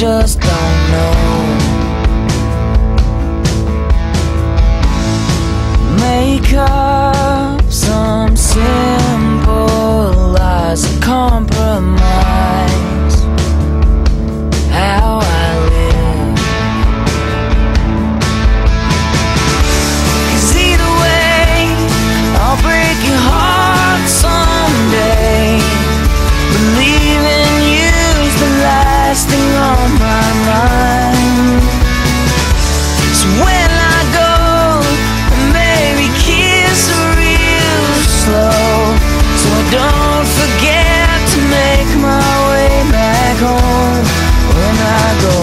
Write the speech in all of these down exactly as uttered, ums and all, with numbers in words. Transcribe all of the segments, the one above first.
just don't know. Make up some simple lies and compromise how I live. 'Cause either way, I'll break your heart someday. Believing you's the last thing on my mind. So when I go, maybe kiss real slow, so I don't forget to make my way back home when I go.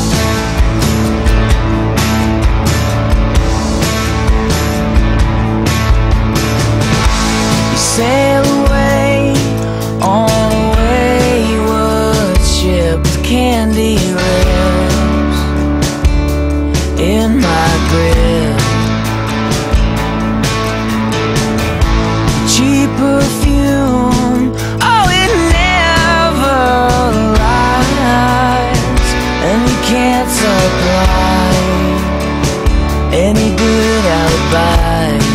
You sail away on a wayward ship with candy rails in my grip. Cheap perfume, oh, it never lies, and you can't supply any good alibis.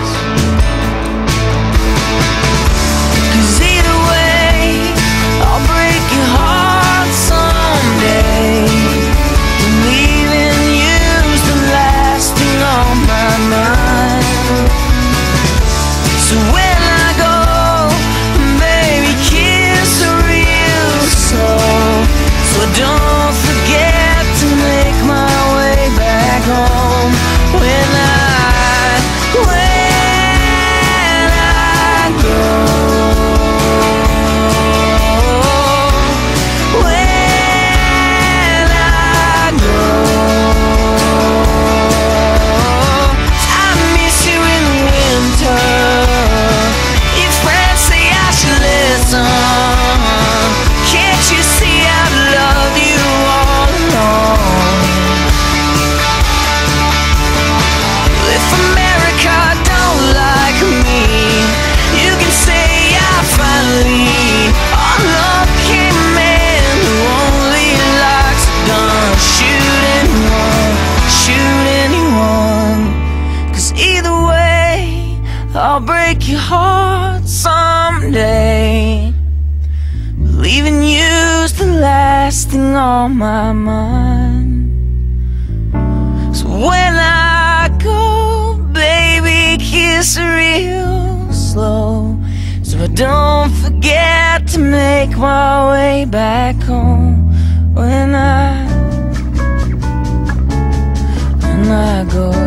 'Cause either way, I'll break your heart someday. Believing you's the last thing on my mind. So when I go, baby, kiss real slow, so don't forget to make my way back home when I, when I go. When I go, I miss you in the winter. Your friends say I should listen. Can't you see I love you all along? If America don't like me, you can say I finally unlucky man who only likes a gun. Shoot anyone, shoot anyone. 'Cause either way, I'll break your heart someday. Believing you's the last thing on my mind. So when I go, baby, kiss real slow, so I don't forget to make my way back home when I, when I go.